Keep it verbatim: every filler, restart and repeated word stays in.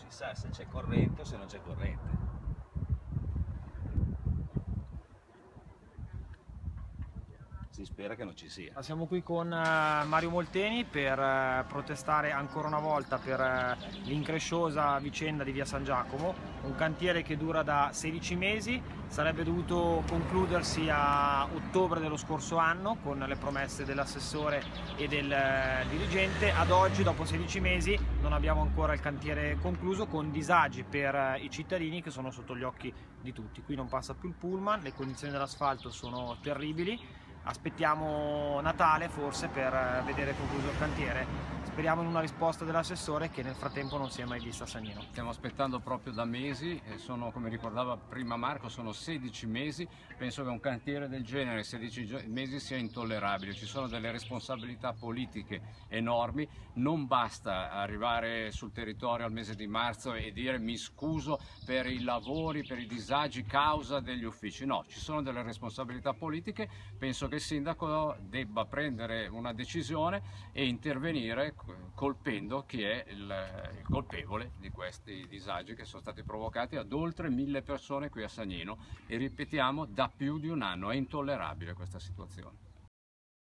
si sa se c'è corrente o se non c'è corrente. Si spera che non ci sia. Siamo qui con Mario Molteni per eh, protestare ancora una volta per eh, l'incresciosa vicenda di via San Giacomo, un cantiere che dura da sedici mesi, sarebbe dovuto concludersi a ottobre dello scorso anno con le promesse dell'assessore e del eh, dirigente. Ad oggi, dopo sedici mesi, non abbiamo ancora il cantiere concluso, con disagi per eh, i cittadini che sono sotto gli occhi di tutti. Qui non passa più il pullman, le condizioni dell'asfalto sono terribili. Aspettiamo Natale forse per vedere concluso il cantiere. Speriamo in una risposta dell'assessore, che nel frattempo non si è mai vista a Sannino. Stiamo aspettando proprio da mesi, e sono, come ricordava prima Marco, sono sedici mesi. Penso che un cantiere del genere, sedici mesi, sia intollerabile. Ci sono delle responsabilità politiche enormi. Non basta arrivare sul territorio al mese di marzo e dire mi scuso per i lavori, per i disagi causa degli uffici. No, ci sono delle responsabilità politiche. Penso che il sindaco debba prendere una decisione e intervenire colpendo chi è il, il colpevole di questi disagi che sono stati provocati ad oltre mille persone qui a Sannino, e ripetiamo, da più di un anno. È intollerabile questa situazione.